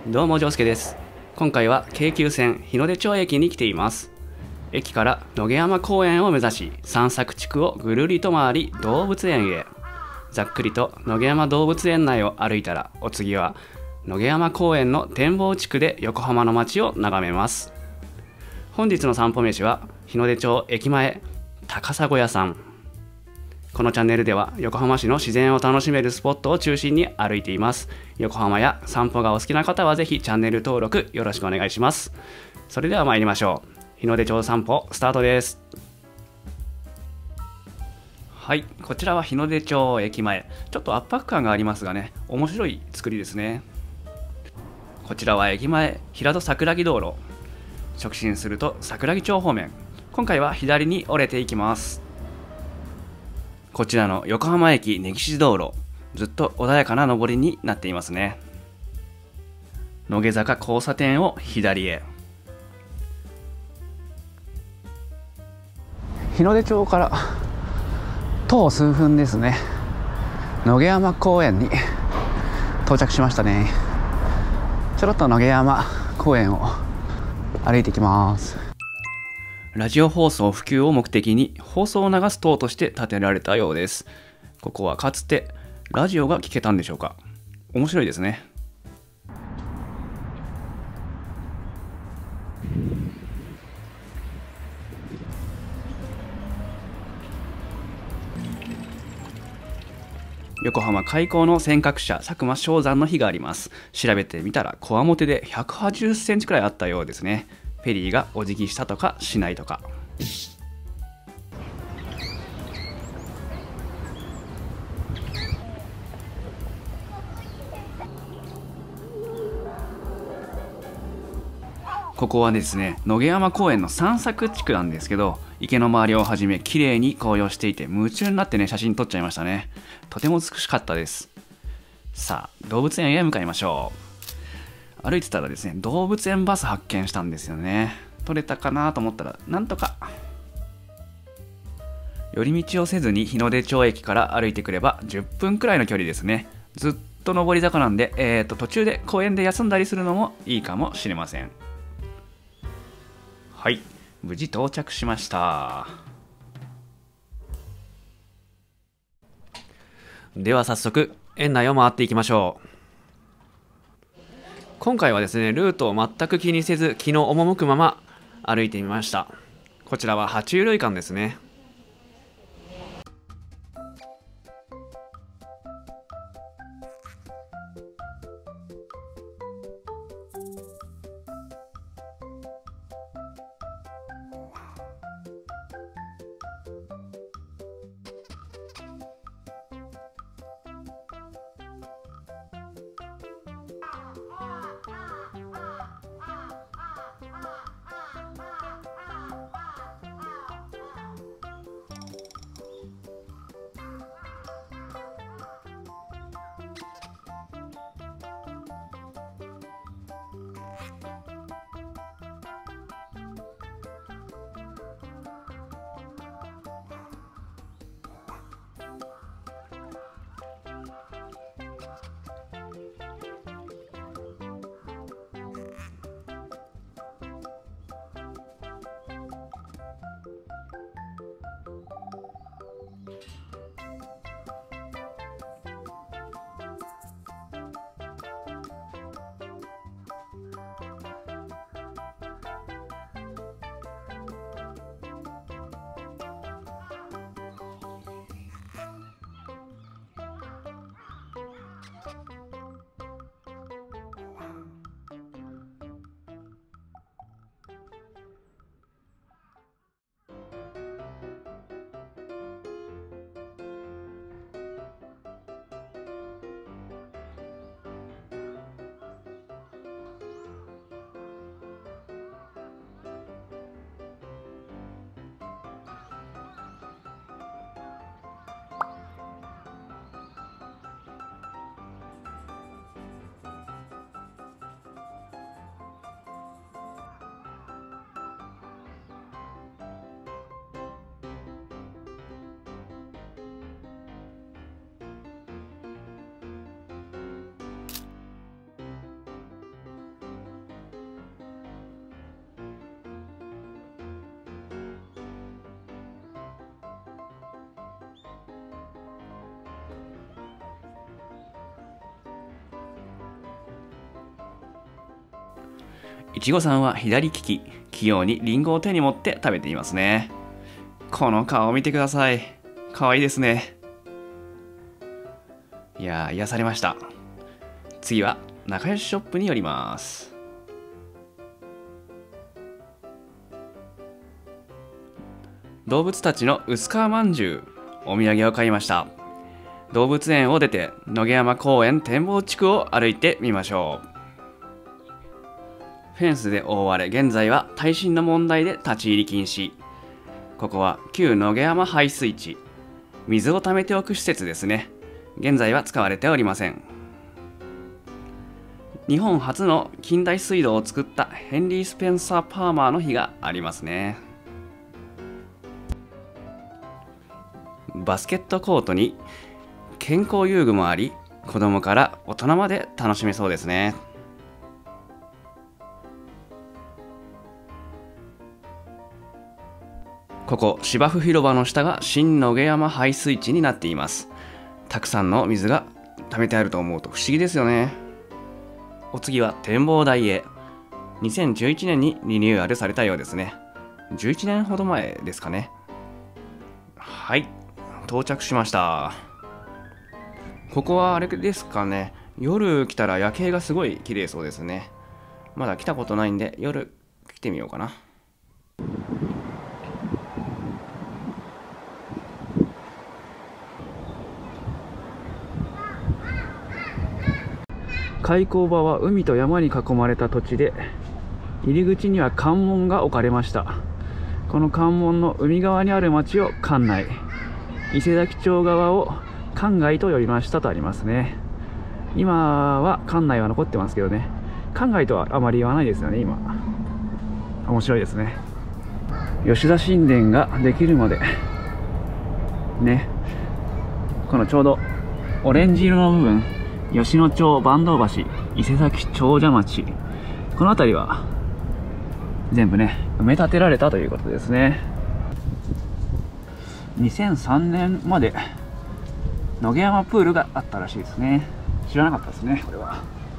どうも、丈介です。今回は京急線日の出町駅に来ています。駅から野毛山公園を目指し、散策地区をぐるりと回り動物園へ。ざっくりと野毛山動物園内を歩いたら、お次は野毛山公園の展望地区で横浜の街を眺めます。本日の散歩飯は日の出町駅前高砂屋さん。このチャンネルでは横浜市の自然を楽しめるスポットを中心に歩いています。横浜や散歩がお好きな方はぜひチャンネル登録よろしくお願いします。それでは参りましょう。日の出町散歩スタートです。はい、こちらは日の出町駅前。ちょっと圧迫感がありますがね、面白い作りですね。こちらは駅前平戸桜木道路。直進すると桜木町方面。今回は左に折れていきます。こちらの横浜駅根岸道路、ずっと穏やかな上りになっていますね。野毛坂交差点を左へ。 日の出町から徒歩数分ですね。野毛山公園に到着しましたね。ちょろっと野毛山公園を歩いていきます。 ラジオ放送普及を目的に放送を流す塔として建てられたようです。ここはかつてラジオが聞けたんでしょうか。面白いですね。横浜開港の先駆者佐久間象山の碑があります。調べてみたらこわもてで180センチくらいあったようですね。フェリーがお辞儀したとかしないとか。ここはですね、野毛山公園の散策地区なんですけど、池の周りをはじめ綺麗に紅葉していて夢中になってね、写真撮っちゃいましたね。とても美しかったです。さあ、動物園へ向かいましょう。歩いてたらですね、動物園バス発見したんですよね。撮れたかなと思ったら、なんとか。寄り道をせずに日の出町駅から歩いてくれば10分くらいの距離ですね。ずっと上り坂なんで、途中で公園で休んだりするのもいいかもしれません。はい、無事到着しました。では早速園内を回っていきましょう。今回はですね、ルートを全く気にせず気の赴くまま歩いてみました。こちらは爬虫類館ですね。 いちごさんは左利き、器用にリンゴを手に持って食べていますね。この顔を見てください。かわいいですね。いやー、癒されました。次は仲良しショップに寄ります。動物たちの薄皮まんじゅう、お土産を買いました。動物園を出て野毛山公園展望地区を歩いてみましょう。フェンスで覆われ、現在は耐震の問題で立ち入り禁止。ここは旧野毛山排水池、水を溜めておく施設ですね。現在は使われておりません。日本初の近代水道を作ったヘンリー・スペンサー・パーマーの碑がありますね。バスケットコートに健康遊具もあり、子供から大人まで楽しめそうですね。ここ芝生広場の下が新野毛山排水池になっています。たくさんの水が溜めてあると思うと不思議ですよね。お次は展望台へ。2011年にリニューアルされたようですね。11年ほど前ですかね。はい、到着しました。ここはあれですかね、夜来たら夜景がすごい綺麗そうですね。まだ来たことないんで夜来てみようかな。開口場は海と山に囲まれた土地で、入り口には関門が置かれました。この関門の海側にある町を関内、伊勢崎町側を関外と呼びましたとありますね。今は関内は残ってますけどね、関外とはあまり言わないですよね。今面白いですね。吉田神殿ができるまでね、このちょうどオレンジ色の部分、吉野町、坂東橋、伊勢崎長者町、この辺りは全部ね埋め立てられたということですね。2003年まで野毛山プールがあったらしいですね。知らなかったですね、これは。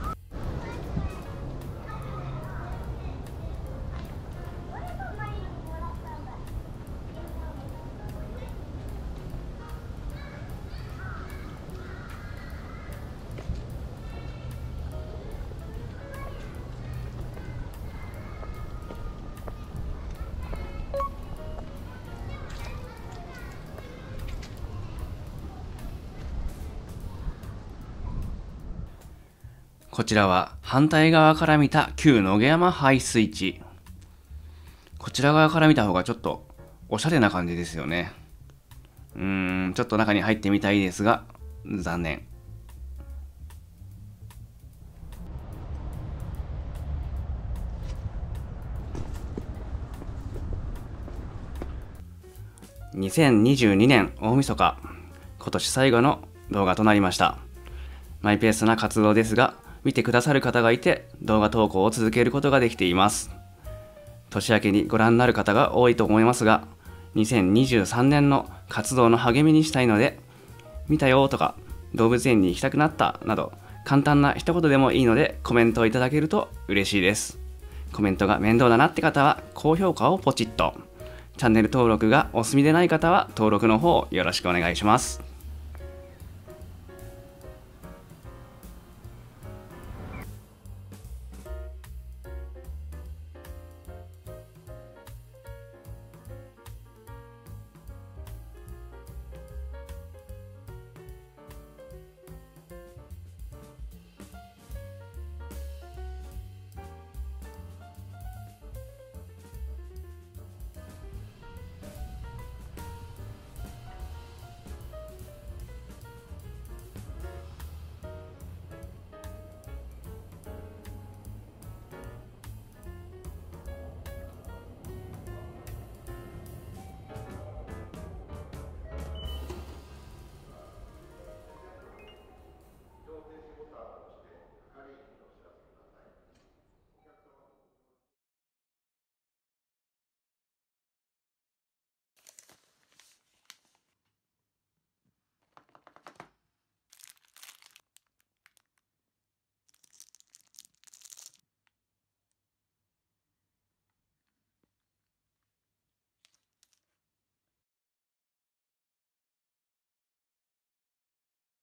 こちらは反対側から見た旧野毛山排水池。こちら側から見た方がちょっとおしゃれな感じですよね。ちょっと中に入ってみたいですが、残念。2022年大晦日、今年最後の動画となりました。マイペースな活動ですが、見てくださる方がいて動画投稿を続けることができています。年明けにご覧になる方が多いと思いますが、2023年の活動の励みにしたいので、見たよとか動物園に行きたくなったなど簡単な一言でもいいのでコメントをいただけると嬉しいです。コメントが面倒だなって方は高評価をポチッと、チャンネル登録がお済みでない方は登録の方よろしくお願いします。